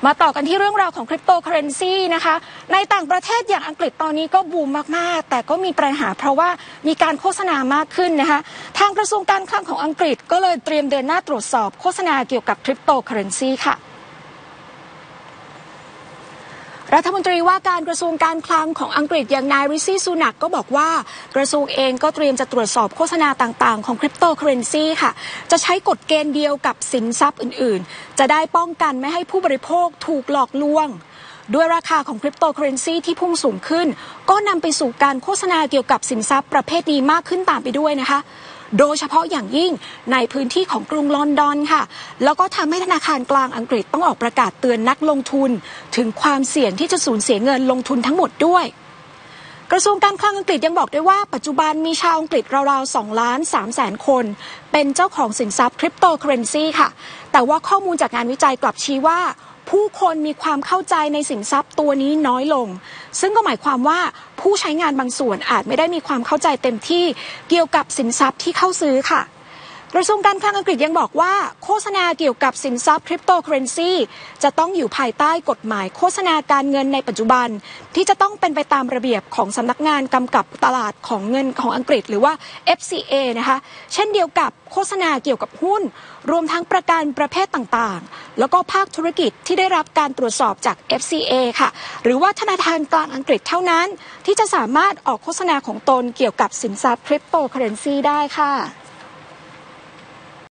มาต่อกันที่เรื่องราวของคริปโตเคอเรนซีนะคะในต่างประเทศอย่างอังกฤษตอนนี้ก็บูมมากๆแต่ก็มีปัญหาเพราะว่ามีการโฆษณามากขึ้นนะคะทางกระทรวงการคลังของอังกฤษก็เลยเตรียมเดินหน้าตรวจสอบโฆษณาเกี่ยวกับคริปโตเคอเรนซีค่ะรัฐมนตรีว่าการกระทรวงการคลังของอังกฤษอย่างนายริชี่ซูนักก็บอกว่ากระทรวงเองก็เตรียมจะตรวจสอบโฆษณาต่างๆของคริปโตเคอเรนซีค่ะจะใช้กฎเกณฑ์เดียวกับสินทรัพย์อื่นๆจะได้ป้องกันไม่ให้ผู้บริโภคถูกหลอกลวงด้วยราคาของคริปโตเคอเรนซีที่พุ่งสูงขึ้นก็นำไปสู่การโฆษณาเกี่ยวกับสินทรัพย์ประเภทนี้มากขึ้นตามไปด้วยนะคะโดยเฉพาะอย่างยิ่งในพื้นที่ของกรุงลอนดอนค่ะแล้วก็ทำให้ธนาคารกลางอังกฤษต้องออกประกาศเตือนนักลงทุนถึงความเสี่ยงที่จะสูญเสียเงินลงทุนทั้งหมดด้วยกระทรวงการคลังอังกฤษยังบอกด้วยว่าปัจจุบันมีชาวอังกฤษราวๆ 2,300,000 คนเป็นเจ้าของสินทรัพย์คริปโตเคอเรนซีค่ะแต่ว่าข้อมูลจากงานวิจัยกลับชี้ว่าผู้คนมีความเข้าใจในสินทรัพย์ตัวนี้น้อยลงซึ่งก็หมายความว่าผู้ใช้งานบางส่วนอาจไม่ได้มีความเข้าใจเต็มที่เกี่ยวกับสินทรัพย์ที่เข้าซื้อค่ะกระทรวงการคลังอังกฤษยังบอกว่าโฆษณาเกี่ยวกับสินทรัพย์คริปโตเคอเรนซีจะต้องอยู่ภายใต้กฎหมายโฆษณาการเงินในปัจจุบันที่จะต้องเป็นไปตามระเบียบของสำนักงานกำกับตลาดของเงินของอังกฤษหรือว่า FCA นะคะเช่นเดียวกับโฆษณาเกี่ยวกับหุ้นรวมทั้งประกันประเภทต่างๆแล้วก็ภาคธุรกิจที่ได้รับการตรวจสอบจาก FCA ค่ะหรือว่าธนาคารกลางอังกฤษเท่านั้นที่จะสามารถออกโฆษณาของตนเกี่ยวกับสินทรัพย์คริปโตเคอเรนซีได้ค่ะ